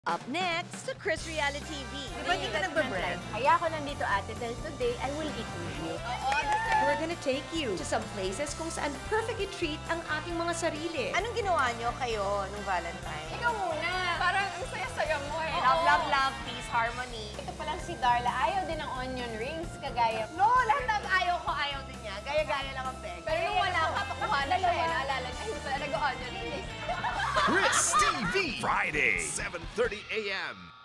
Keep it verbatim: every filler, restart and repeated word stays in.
Up next, to Chris Reality T V. Di ba hindi ka nagbe-bread? Kaya ako nandito ate dahil today I will eat with you. We're gonna take you to some places kung saan perfectly treat ang ating mga sarili. Anong ginawa niyo kayo nung Valentine? Ikaw muna. Parang ang saya-saya mo eh. Love, love, love, peace, harmony. Ito palang si Darla. Ayaw din ng onion rings, kagaya. No, lahat ng ayaw ko, ayaw din niya. Gaya-gaya lang ang peg. Pero nung wala ka, pakuha na siya eh. Naalala niya, hindi pala nag-onion rings. Chris T V, Friday, seven thirty a m